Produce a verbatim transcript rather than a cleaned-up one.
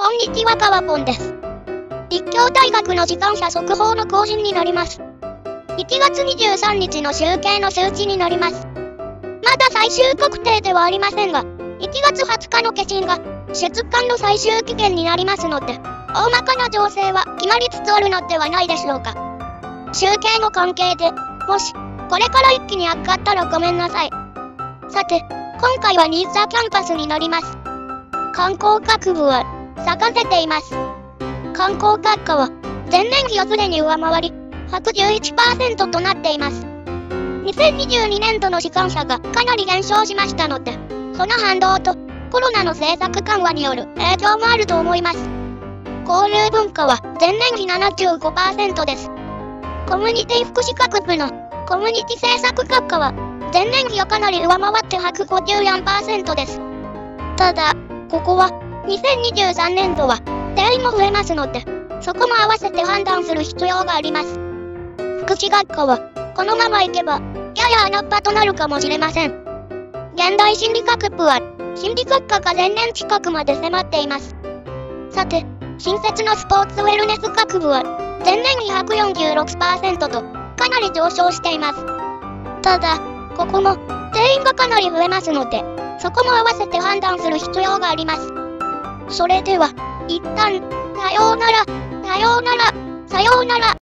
こんにちは、かわぽんです。立教大学の時間差速報の更新になります。いちがつにじゅうさんにちの集計の数値になります。まだ最終確定ではありませんが、いちがつはつかの消印が出刊の最終期限になりますので、大まかな情勢は決まりつつあるのではないでしょうか。集計の関係で、もしこれから一気に悪化ったらごめんなさい。さて、今回は新座キャンパスになります。観光学部は咲かせています。観光学科は前年比をすでに上回り ひゃくじゅういちパーセント となっています。にせんにじゅうにねんどの志願者がかなり減少しましたので、その反動とコロナの政策緩和による影響もあると思います。交流文化は前年比 ななじゅうごパーセント です。コミュニティ福祉学部のコミュニティ政策学科は前年比をかなり上回って ひゃくごじゅうよんパーセント です。ただ、ここはにせんにじゅうさんねんどは定員も増えますので、そこも合わせて判断する必要があります。福祉学科はこのままいけばやや穴っぱとなるかもしれません。現代心理学部は心理学科が前年近くまで迫っています。さて、新設のスポーツウェルネス学部は前年比 ひゃくよんじゅうろくパーセント とかなり上昇しています。ただ、ここも定員がかなり増えますので、そこも合わせて判断する必要があります。それでは、一旦、さようなら、さようなら、さようなら。